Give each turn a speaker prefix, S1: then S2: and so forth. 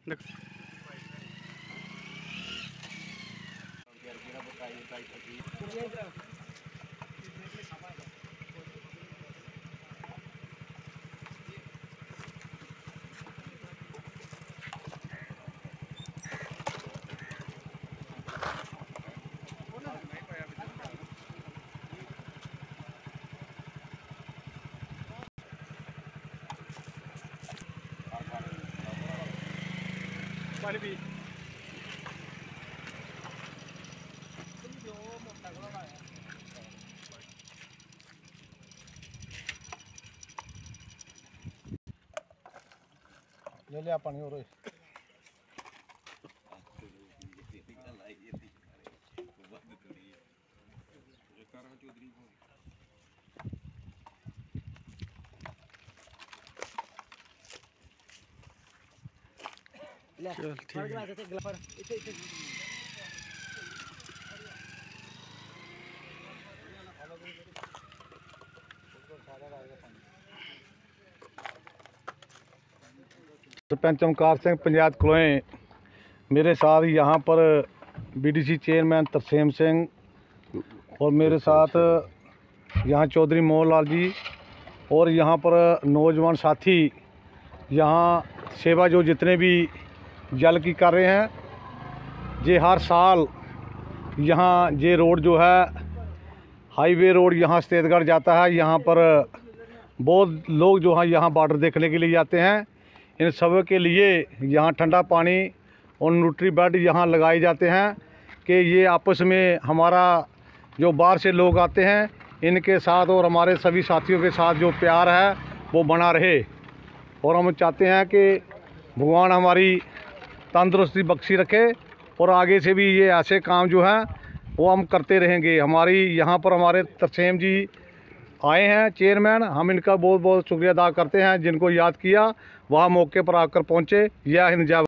S1: पानी पी ले लिया पानी और चल ठीक है। सरपंच ओमकार सिंह पंचायत कलोए, मेरे साथ यहाँ पर बीडीसी चेयरमैन तरसेम सिंह और मेरे साथ यहाँ चौधरी मोहन लाल जी और यहाँ पर नौजवान साथी यहाँ सेवा जो जितने भी जल की कर रहे हैं। ये हर साल यहाँ ये रोड जो है हाईवे रोड यहाँ स्तेतगढ़ जाता है। यहाँ पर बहुत लोग जो हैं यहाँ बॉर्डर देखने के लिए जाते हैं। इन सब के लिए यहाँ ठंडा पानी और न्यूट्री बेड यहाँ लगाए जाते हैं कि ये आपस में हमारा जो बाहर से लोग आते हैं इनके साथ और हमारे सभी साथियों के साथ जो प्यार है वो बना रहे। और हम चाहते हैं कि भगवान हमारी तंदुरुस्ती बख्शी रखे और आगे से भी ये ऐसे काम जो हैं वो हम करते रहेंगे। हमारी यहाँ पर हमारे तरसेम जी आए हैं चेयरमैन, हम इनका बहुत बहुत शुक्रिया अदा करते हैं। जिनको याद किया वह मौके पर आकर पहुँचे। यह हिंद।